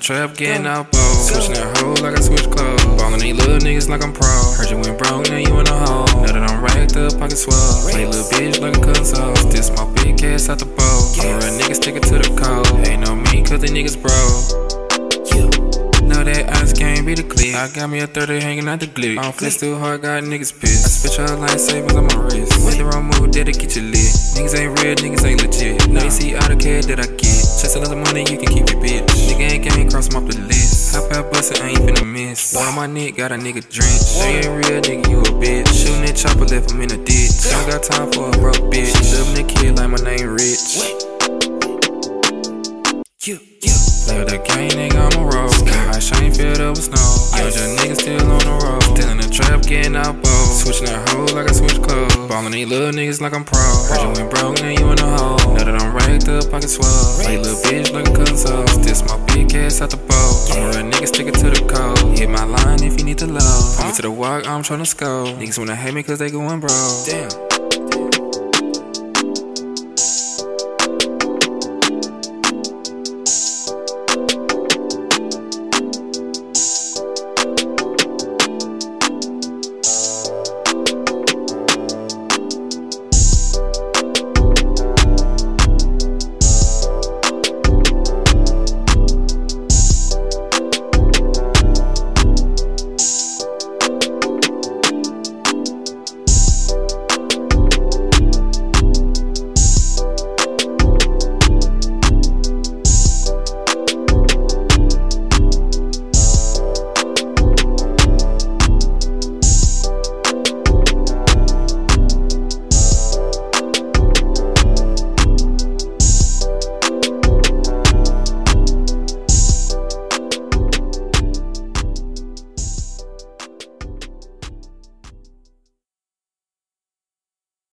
trap, getting out bold. Switching that hoe like I switch clothes. Ballin' these little niggas like I'm pro. Heard you went broke, now you in a hole. Now that I'm racked up, pocket swell. Play little bitch like a console. Still smoke big ass out the bowl. I'm a real nigga, stick it to the cold. Ain't no me, cause the niggas bro. Know that ice can't be the clip. I got me a 30 hanging out the glip. I don't flex too hard, got niggas pissed. I spit your lightsabers on my wrist. Make the wrong move, that'll get you lit. Niggas ain't real, niggas ain't legit. Now you see all the cash that I get. Just another money, you can keep it, bitch. Nigga ain't gang, cross 'em off the list. Hop out bustin', I ain't finna miss. Boy, my neck got a nigga drenched. They ain't real, nigga, you a bitch. Shootin' that chopper, left him in a ditch. Don't got time for a broke bitch. Livin' the kid like my name Rich. Play with the gang, nigga, I'm a road. My shine filled up with snow. Yo, your nigga still on the road. Still in the trap, getting out bold. Switching that hoe like I switch clothes. Ballin' these little niggas like I'm pro. Heard you went broke, now you in the hole. Now that I'm racked up, pocket swell. Play little bitch like a console. Still smoke big ass out the bowl. I'm a real nigga, stick it to the code. Hit my line if you need to load. Pull me to the walk, I'm tryna score. Niggas wanna hate me cause they going broke. Damn.